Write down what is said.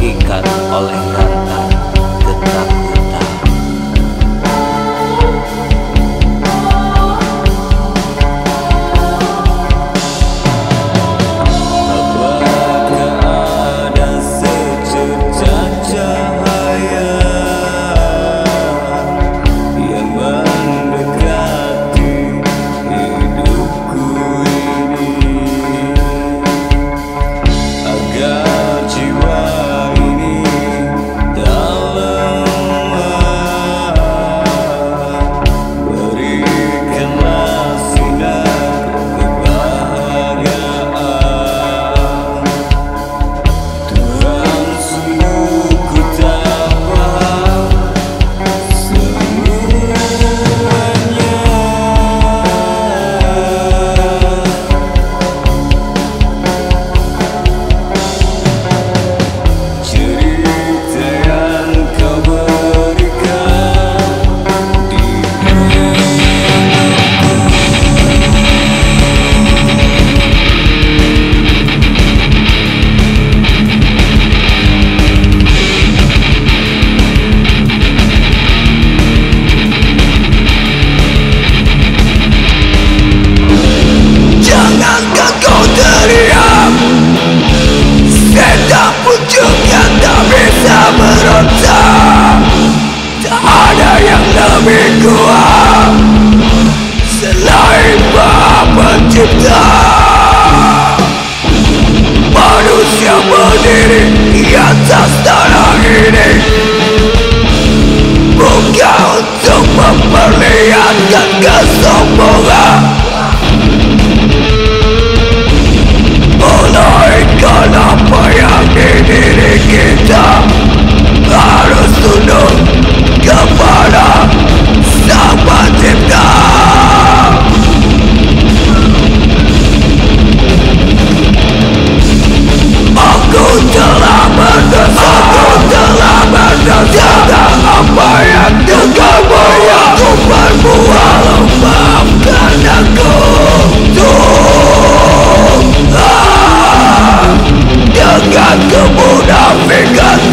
terikat oleh rantai ketakutan. Apakah ada secercah cahaya yang mendekati hidupku ini, agar jiwa ini tak lemah? Berikanlah sinar kebahagiaan. Tuhan, sungguh ku tak paham semuanya. Cerita yang kau berikan di jangankan kau teriak, setan pucuknya tak bisa berontak. Tak ada yang lebih kuat selain Maha Pencipta. Manusia berdiri di atas tanah ini bukan untuk memperlihatkan kesombongan, melainkan apa yang di diri kita harus tunduk kepada Sang Pencipta. Aku telah berdosa, dan apa yang telah aku perbuat, maafkan aku. Dengan kemunafikan